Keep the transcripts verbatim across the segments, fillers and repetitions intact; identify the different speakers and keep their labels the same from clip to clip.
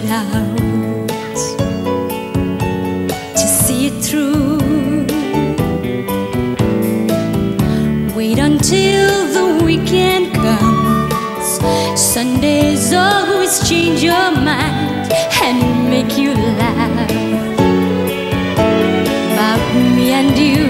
Speaker 1: it out to see it through. Wait until the weekend comes. Sundays always change your mind and make you laugh about me and you.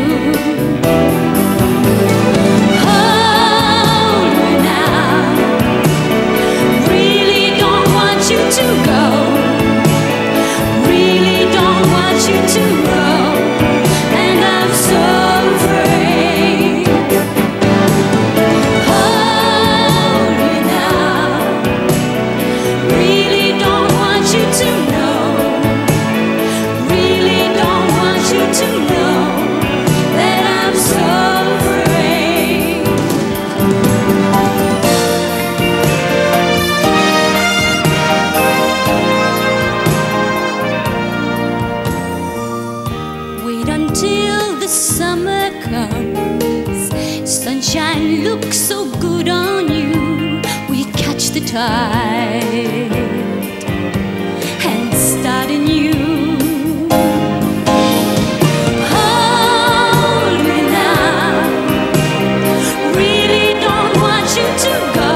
Speaker 1: Until the summer comes, sunshine looks so good on you. We catch the tide and start anew. Hold me now, really don't want you to go.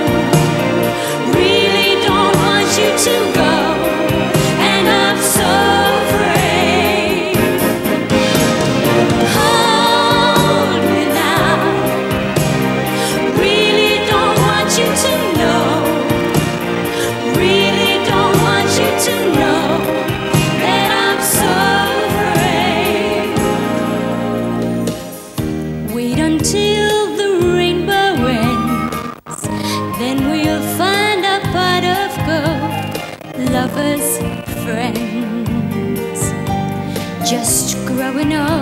Speaker 1: Really don't want you to go, and I'm so until the rainbow ends, then we'll find our pot of gold. Lovers, friends, just growing old.